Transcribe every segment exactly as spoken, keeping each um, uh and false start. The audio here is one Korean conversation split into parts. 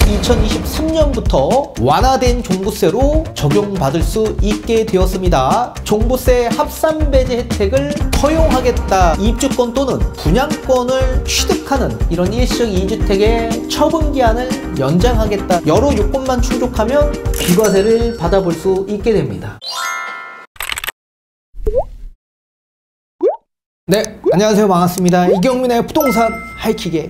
이천이십삼 년부터 완화된 종부세로 적용받을 수 있게 되었습니다. 종부세 합산배제 혜택을 허용하겠다. 입주권 또는 분양권을 취득하는 이런 일시적 이 주택의 처분기한을 연장하겠다. 여러 요건만 충족하면 비과세를 받아볼 수 있게 됩니다. 네, 안녕하세요. 반갑습니다. 이경민의 부동산 하이킥의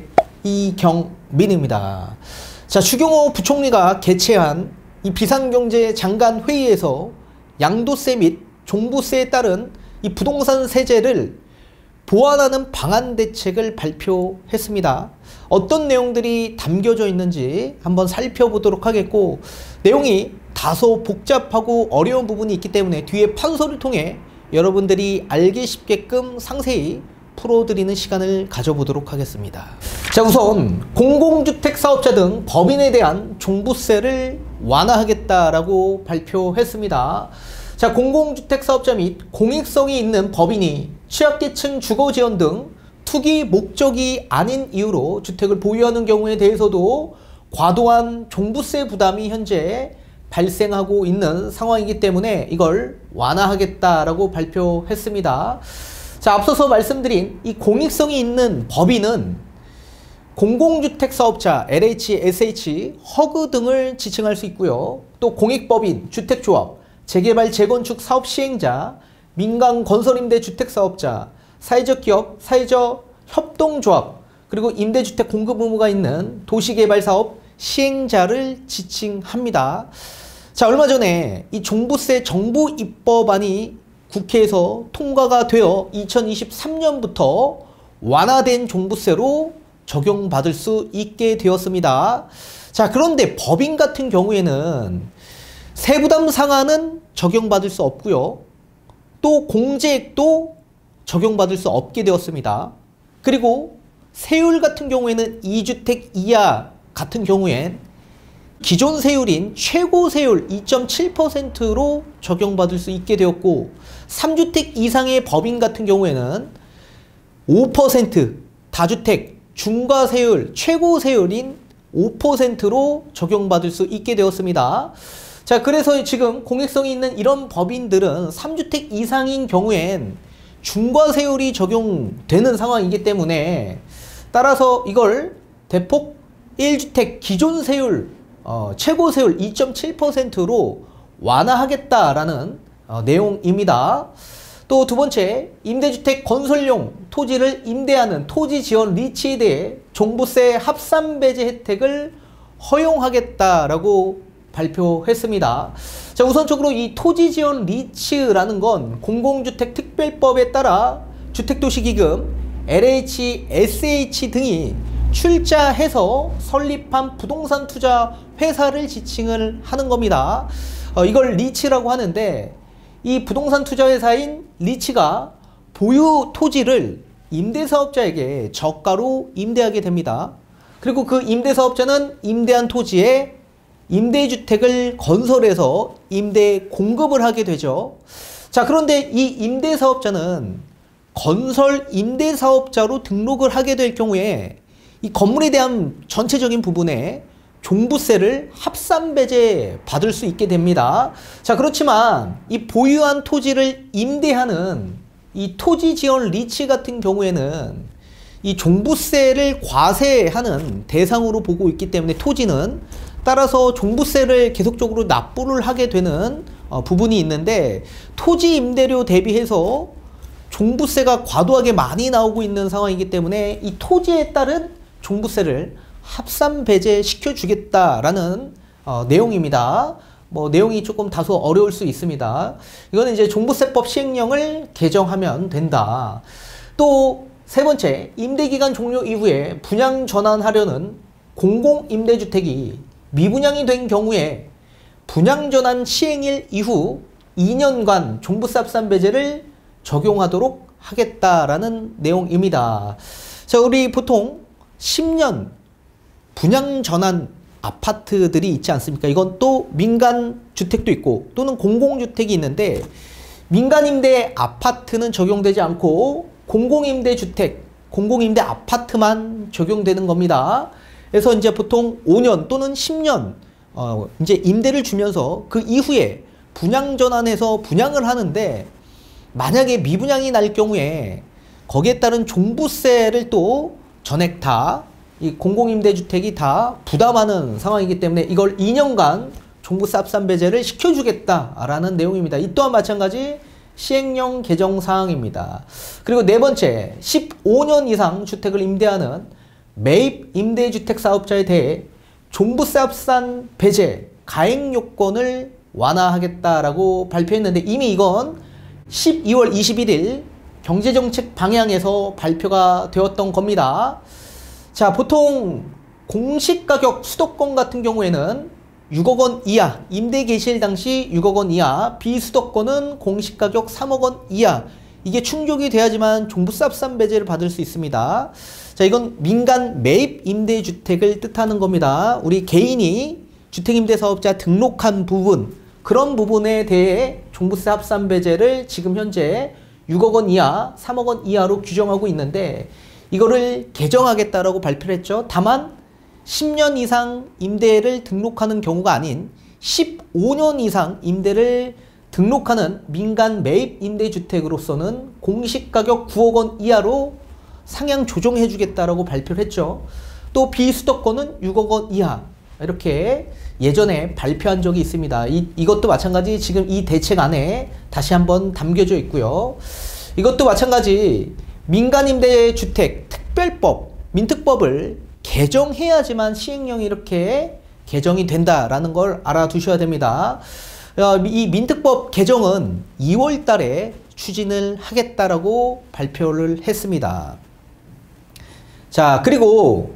이경민입니다. 자, 추경호 부총리가 개최한 이 비상경제 장관 회의에서 양도세 및 종부세에 따른 이 부동산 세제를 보완하는 방안 대책을 발표했습니다. 어떤 내용들이 담겨져 있는지 한번 살펴보도록 하겠고, 내용이 다소 복잡하고 어려운 부분이 있기 때문에 뒤에 판서를 통해 여러분들이 알기 쉽게끔 상세히 풀어드리는 시간을 가져보도록 하겠습니다. 자, 우선 공공주택 사업자 등 법인에 대한 종부세를 완화하겠다라고 발표했습니다. 자, 공공주택 사업자 및 공익성이 있는 법인이 취약계층 주거지원 등 투기 목적이 아닌 이유로 주택을 보유하는 경우에 대해서도 과도한 종부세 부담이 현재 발생하고 있는 상황이기 때문에 이걸 완화하겠다라고 발표했습니다. 자, 앞서서 말씀드린 이 공익성이 있는 법인은 공공주택 사업자, 엘에이치, 에스에이치, 허그 등을 지칭할 수 있고요. 또 공익법인, 주택조합, 재개발, 재건축 사업 시행자, 민간건설임대 주택사업자, 사회적 기업, 사회적 협동조합, 그리고 임대주택 공급 의무가 있는 도시개발사업 시행자를 지칭합니다. 자, 얼마 전에 이 종부세 정부 입법안이 국회에서 통과가 되어 이천이십삼 년부터 완화된 종부세로 적용받을 수 있게 되었습니다. 자, 그런데 법인 같은 경우에는 세부담 상한은 적용받을 수 없고요. 또 공제액도 적용받을 수 없게 되었습니다. 그리고 세율 같은 경우에는 이 주택 이하 같은 경우엔 기존 세율인 최고 세율 이 점 칠 퍼센트로 적용받을 수 있게 되었고, 삼 주택 이상의 법인 같은 경우에는 오 퍼센트, 다주택 중과 세율, 최고 세율인 오 퍼센트로 적용받을 수 있게 되었습니다. 자, 그래서 지금 공익성이 있는 이런 법인들은 삼 주택 이상인 경우엔 중과 세율이 적용되는 상황이기 때문에, 따라서 이걸 대폭 일 주택 기존 세율, 어, 최고 세율 이 점 칠 퍼센트로 완화하겠다라는 어, 내용입니다. 또 두 번째, 임대주택 건설용 토지를 임대하는 토지지원 리츠에 대해 종부세 합산배제 혜택을 허용하겠다라고 발표했습니다. 자, 우선적으로 이 토지지원 리츠라는 건 공공주택 특별법에 따라 주택도시기금, 엘에이치, 에스에이치 등이 출자해서 설립한 부동산 투자 회사를 지칭을 하는 겁니다. 어, 이걸 리츠라고 하는데, 이 부동산 투자 회사인 리츠가 보유 토지를 임대사업자에게 저가로 임대하게 됩니다. 그리고 그 임대사업자는 임대한 토지에 임대주택을 건설해서 임대 공급을 하게 되죠. 자, 그런데 이 임대사업자는 건설 임대사업자로 등록을 하게 될 경우에 이 건물에 대한 전체적인 부분에 종부세를 합산배제 받을 수 있게 됩니다. 자, 그렇지만 이 보유한 토지를 임대하는 이 토지지원 리츠 같은 경우에는 이 종부세를 과세하는 대상으로 보고 있기 때문에 토지는, 따라서 종부세를 계속적으로 납부를 하게 되는 어, 부분이 있는데, 토지 임대료 대비해서 종부세가 과도하게 많이 나오고 있는 상황이기 때문에 이 토지에 따른 종부세를 합산 배제시켜 주겠다라는 어, 내용입니다. 뭐 내용이 조금 다소 어려울 수 있습니다. 이거는 이제 종부세법 시행령을 개정하면 된다. 또 세 번째, 임대기간 종료 이후에 분양 전환하려는 공공임대주택이 미분양이 된 경우에 분양 전환 시행일 이후 이 년간 종부세 합산 배제를 적용하도록 하겠다라는 내용입니다. 자, 우리 보통 십 년 분양 전환 아파트들이 있지 않습니까? 이건 또 민간 주택도 있고 또는 공공주택이 있는데, 민간임대 아파트는 적용되지 않고 공공임대 주택, 공공임대 아파트만 적용되는 겁니다. 그래서 이제 보통 오 년 또는 십 년 어 이제 임대를 주면서 그 이후에 분양 전환해서 분양을 하는데, 만약에 미분양이 날 경우에 거기에 따른 종부세를 또 전액 다 이 공공임대주택이 다 부담하는 상황이기 때문에 이걸 이 년간 종부세 합산 배제를 시켜주겠다라는 내용입니다. 이 또한 마찬가지 시행령 개정 사항입니다. 그리고 네 번째, 십오 년 이상 주택을 임대하는 매입 임대주택 사업자에 대해 종부세 합산 배제 가액 요건을 완화하겠다라고 발표했는데, 이미 이건 십이월 이십일일 경제정책 방향에서 발표가 되었던 겁니다. 자, 보통 공시가격 수도권 같은 경우에는 육억 원 이하, 임대 개시일 당시 육억 원 이하, 비수도권은 공시가격 삼억 원 이하, 이게 충족이 돼야지만 종부세 합산 배제를 받을 수 있습니다. 자, 이건 민간 매입 임대주택을 뜻하는 겁니다. 우리 개인이 주택임대사업자 등록한 부분, 그런 부분에 대해 종부세 합산 배제를 지금 현재 육억 원 이하, 삼억 원 이하로 규정하고 있는데, 이거를 개정하겠다라고 발표를 했죠. 다만 십 년 이상 임대를 등록하는 경우가 아닌 십오 년 이상 임대를 등록하는 민간 매입 임대주택으로서는 공시가격 구억 원 이하로 상향 조정해 주겠다라고 발표를 했죠. 또 비수도권은 육억 원 이하, 이렇게 예전에 발표한 적이 있습니다. 이, 이것도 마찬가지 지금 이 대책 안에 다시 한번 담겨져 있고요. 이것도 마찬가지 민간임대주택 특별법, 민특법을 개정해야지만 시행령이 이렇게 개정이 된다라는 걸 알아두셔야 됩니다. 이 민특법 개정은 이월 달에 추진을 하겠다라고 발표를 했습니다. 자, 그리고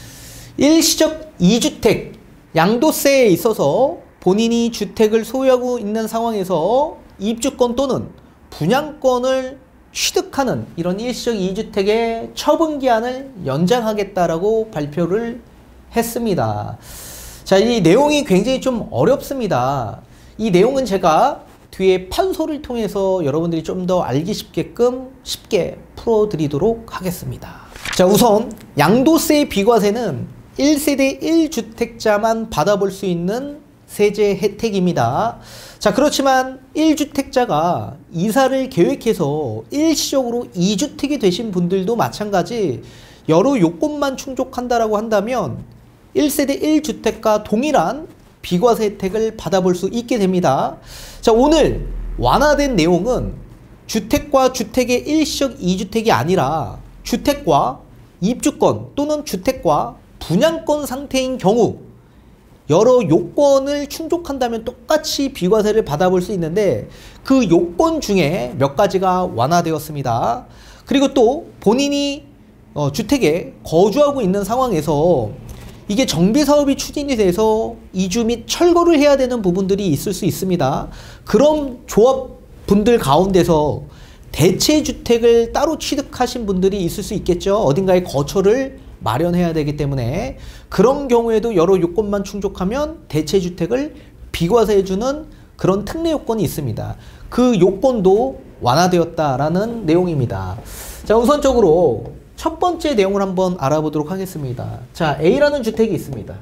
일시적 이주택 양도세에 있어서 본인이 주택을 소유하고 있는 상황에서 입주권 또는 분양권을 취득하는 이런 일시적 이주택의 처분기한을 연장하겠다라고 발표를 했습니다. 자, 이 내용이 굉장히 좀 어렵습니다. 이 내용은 제가 뒤에 판소를 통해서 여러분들이 좀 더 알기 쉽게끔 쉽게 풀어드리도록 하겠습니다. 자, 우선 양도세 비과세는 일 세대 일 주택자만 받아볼 수 있는 세제 혜택입니다. 자, 그렇지만 일 주택자가 이사를 계획해서 일시적으로 이 주택이 되신 분들도 마찬가지 여러 요건만 충족한다라고 한다면 일 세대 일 주택과 동일한 비과세 혜택을 받아볼 수 있게 됩니다. 자, 오늘 완화된 내용은 주택과 주택의 일시적 이 주택이 아니라 주택과 입주권 또는 주택과 분양권 상태인 경우 여러 요건을 충족한다면 똑같이 비과세를 받아볼 수 있는데, 그 요건 중에 몇 가지가 완화되었습니다. 그리고 또 본인이 어, 주택에 거주하고 있는 상황에서 이게 정비사업이 추진이 돼서 이주 및 철거를 해야 되는 부분들이 있을 수 있습니다. 그런 조합분들 가운데서 대체주택을 따로 취득하신 분들이 있을 수 있겠죠. 어딘가에 거처를 마련해야 되기 때문에 그런 경우에도 여러 요건만 충족하면 대체주택을 비과세해주는 그런 특례 요건이 있습니다. 그 요건도 완화되었다라는 내용입니다. 자, 우선적으로 첫 번째 내용을 한번 알아보도록 하겠습니다. 자, A라는 주택이 있습니다.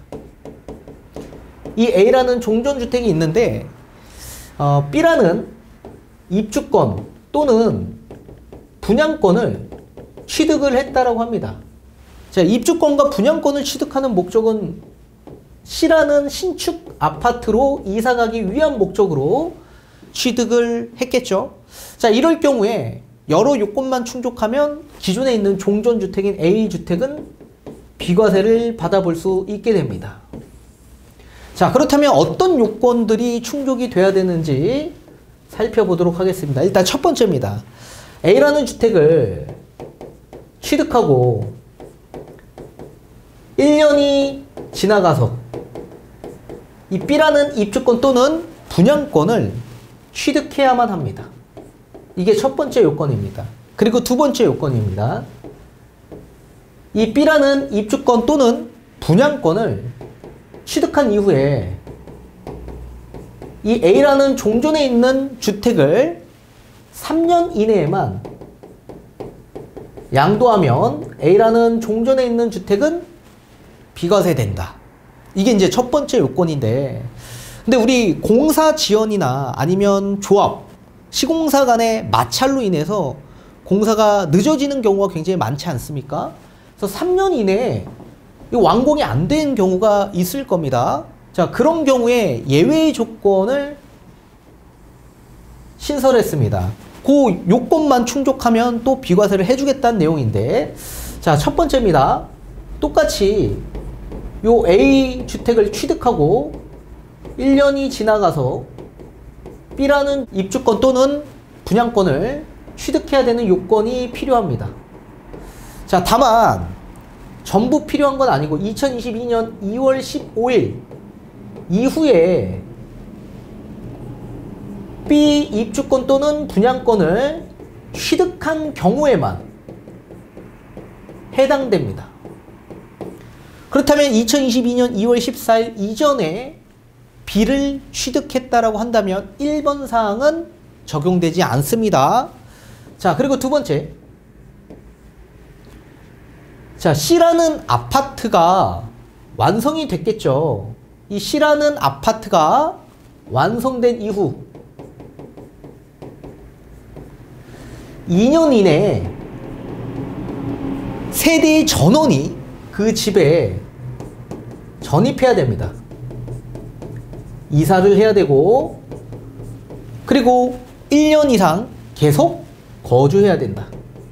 이 A라는 종전주택이 있는데 어, B라는 입주권 또는 분양권을 취득을 했다라고 합니다. 자, 입주권과 분양권을 취득하는 목적은 C라는 신축 아파트로 이사가기 위한 목적으로 취득을 했겠죠. 자, 이럴 경우에 여러 요건만 충족하면 기존에 있는 종전주택인 A주택은 비과세를 받아볼 수 있게 됩니다. 자, 그렇다면 어떤 요건들이 충족이 돼야 되는지 살펴보도록 하겠습니다. 일단 첫 번째입니다. A라는 주택을 취득하고 일 년이 지나가서 이 B라는 입주권 또는 분양권을 취득해야만 합니다. 이게 첫 번째 요건입니다. 그리고 두 번째 요건입니다. 이 B라는 입주권 또는 분양권을 취득한 이후에 이 A라는 종전에 있는 주택을 삼 년 이내에만 양도하면 A라는 종전에 있는 주택은 비과세된다. 이게 이제 첫 번째 요건인데, 근데 우리 공사 지연이나 아니면 조합, 시공사 간의 마찰로 인해서 공사가 늦어지는 경우가 굉장히 많지 않습니까? 그래서 삼 년 이내에 완공이 안 된 경우가 있을 겁니다. 자, 그런 경우에 예외 조건을 신설했습니다. 그 요건만 충족하면 또 비과세를 해주겠다는 내용인데, 자, 첫 번째입니다. 똑같이 요 A 주택을 취득하고 일 년이 지나가서 B라는 입주권 또는 분양권을 취득해야 되는 요건이 필요합니다. 자, 다만 전부 필요한 건 아니고 이천이십이 년 이월 십오일 이후에 B 입주권 또는 분양권을 취득한 경우에만 해당됩니다. 그렇다면 이천이십이 년 이월 십사일 이전에 B를 취득했다라고 한다면 일 번 사항은 적용되지 않습니다. 자, 그리고 두 번째. 자, C라는 아파트가 완성이 됐겠죠. 이 C라는 아파트가 완성된 이후 이 년 이내에 세대의 전원이 그 집에 전입해야 됩니다. 이사를 해야 되고, 그리고 일 년 이상 계속 거주해야 된다.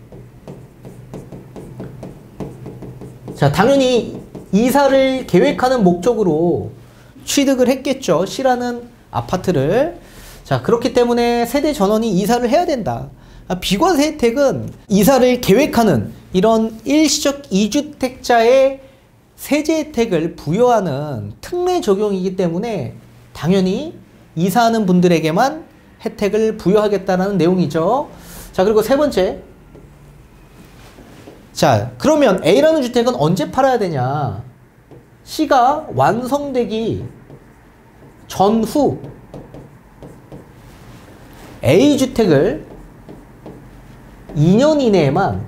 자, 당연히 이사를 계획하는 목적으로 취득을 했겠죠. C라는 아파트를. 자, 그렇기 때문에 세대 전원이 이사를 해야 된다. 비과세 혜택은 이사를 계획하는 이런 일시적 이주택자의 세제 혜택을 부여하는 특례 적용이기 때문에 당연히 이사하는 분들에게만 혜택을 부여하겠다는 내용이죠. 자, 그리고 세 번째. 자, 그러면 A라는 주택은 언제 팔아야 되냐? C가 완성되기 전후 A 주택을 이 년 이내에만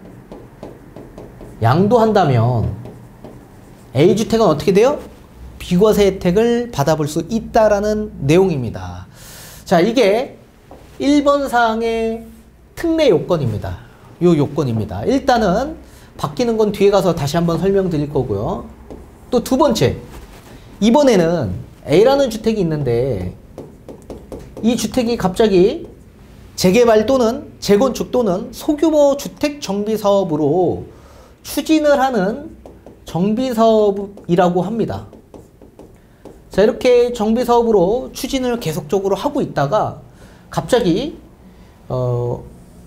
양도한다면 A 주택은 어떻게 돼요? 비과세 혜택을 받아볼 수 있다라는 내용입니다. 자, 이게 일 번 사항의 특례 요건입니다. 요 요건입니다. 일단은 바뀌는 건 뒤에 가서 다시 한번 설명드릴 거고요. 또 두 번째, 이번에는 A라는 주택이 있는데 이 주택이 갑자기 재개발 또는 재건축 또는 소규모 주택 정비 사업으로 추진을 하는 정비 사업이라고 합니다. 자, 이렇게 정비 사업으로 추진을 계속적으로 하고 있다가 갑자기 어,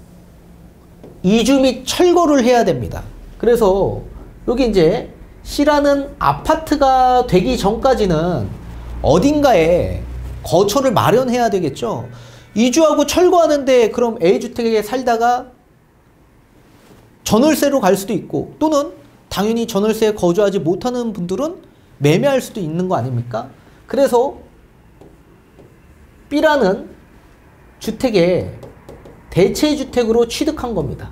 이주 및 철거를 해야 됩니다. 그래서 여기 이제 C라는 아파트가 되기 전까지는 어딘가에 거처를 마련해야 되겠죠. 이주하고 철거하는데 그럼 A주택에 살다가 전월세로 갈 수도 있고, 또는 당연히 전월세에 거주하지 못하는 분들은 매매할 수도 있는 거 아닙니까? 그래서 B라는 주택에 대체주택으로 취득한 겁니다.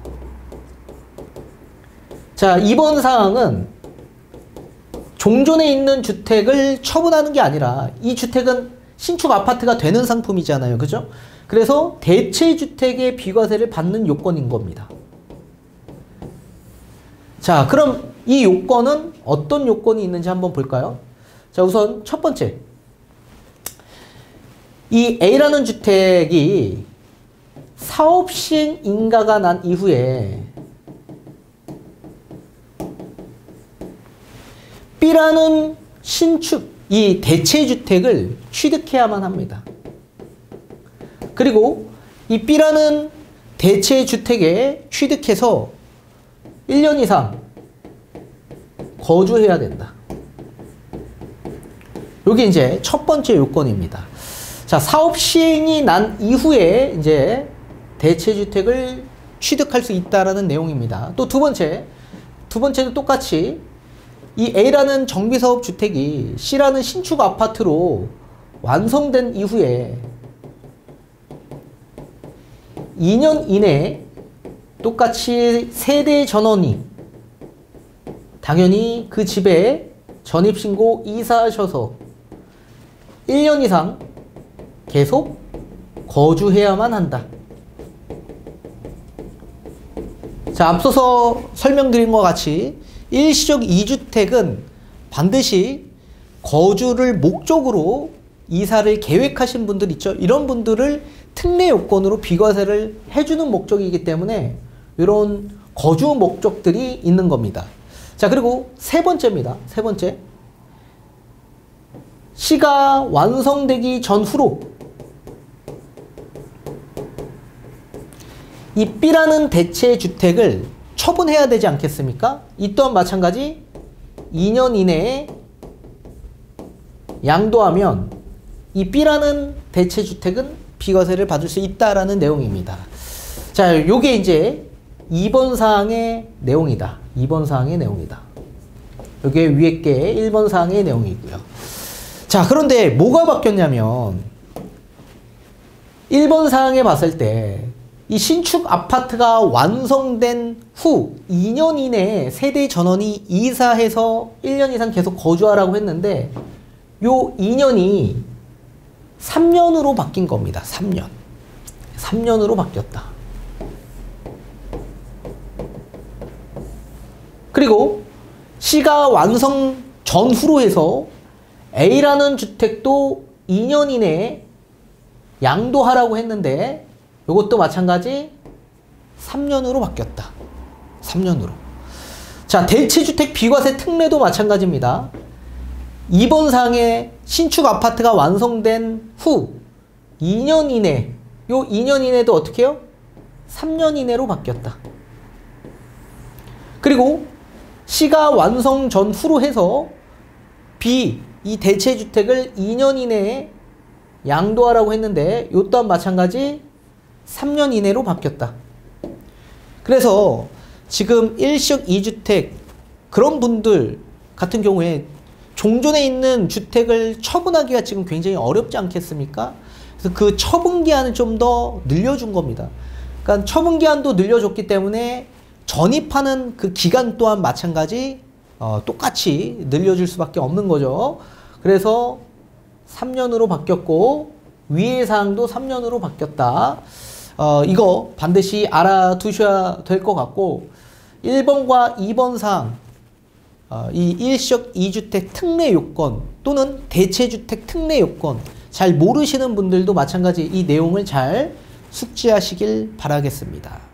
자, 이번 사항은 종전에 있는 주택을 처분하는 게 아니라 이 주택은 신축 아파트가 되는 상품이잖아요. 그죠? 그래서 대체주택의 비과세를 받는 요건인 겁니다. 자, 그럼 이 요건은 어떤 요건이 있는지 한번 볼까요? 자, 우선 첫 번째. 이 A라는 주택이 사업시행 인가가 난 이후에 B라는 신축, 이 대체주택을 취득해야만 합니다. 그리고 이 B라는 대체주택에 취득해서 일 년 이상 거주해야 된다. 여기 이제 첫 번째 요건입니다. 자, 사업 시행이 난 이후에 이제 대체주택을 취득할 수 있다라는 내용입니다. 또 두 번째, 두 번째도 똑같이 이 A라는 정비사업 주택이 C라는 신축 아파트로 완성된 이후에 이 년 이내에 똑같이 세대 전원이 당연히 그 집에 전입신고 이사하셔서 일 년 이상 계속 거주해야만 한다. 자, 앞서서 설명드린 것과 같이 일시적 이 주택은 반드시 거주를 목적으로 이사를 계획하신 분들 있죠. 이런 분들을 특례 요건으로 비과세를 해주는 목적이기 때문에 이런 거주 목적들이 있는 겁니다. 자, 그리고 세 번째입니다. 세 번째. 시가 완성되기 전후로 이 B라는 대체 주택을 처분해야 되지 않겠습니까? 이 또한 마찬가지 이 년 이내에 양도하면 이 B라는 대체 주택은 비과세를 받을 수 있다라는 내용입니다. 자, 요게 이제 이 번 사항의 내용이다. 이 번 사항의 내용이다. 요게 위에 게 일 번 사항의 내용이고요. 자, 그런데 뭐가 바뀌었냐면 일 번 사항에 봤을 때 이 신축 아파트가 완성된 후 이 년 이내에 세대 전원이 이사해서 일 년 이상 계속 거주하라고 했는데 요 이 년이 삼 년으로 바뀐 겁니다. 삼 년. 삼 년으로 바뀌었다. 그리고 시가 완성 전후로 해서 A라는 주택도 이 년 이내에 양도하라고 했는데 이것도 마찬가지 삼 년으로 바뀌었다. 삼 년으로. 자, 대체주택 비과세 특례도 마찬가지입니다. 이 번 사항에 신축 아파트가 완성된 후 이 년 이내, 요 이 년 이내도 어떻게 해요? 삼 년 이내로 바뀌었다. 그리고 시가 완성 전후로 해서 B, 이 대체주택을 이 년 이내에 양도하라고 했는데 요 또한 마찬가지 삼 년 이내로 바뀌었다. 그래서 지금 일시적 이 주택 그런 분들 같은 경우에 종존에 있는 주택을 처분하기가 지금 굉장히 어렵지 않겠습니까? 그래서 그 처분기한을 좀 더 늘려준 겁니다. 그러니까 처분기한도 늘려줬기 때문에 전입하는 그 기간 또한 마찬가지 어, 똑같이 늘려줄 수밖에 없는 거죠. 그래서 삼 년으로 바뀌었고 위의 사항도 삼 년으로 바뀌었다. 어, 이거 반드시 알아두셔야 될 것 같고 일 번과 이 번 사항 어, 이 일시적 이 주택 특례 요건 또는 대체주택 특례 요건 잘 모르시는 분들도 마찬가지 이 내용을 잘 숙지하시길 바라겠습니다.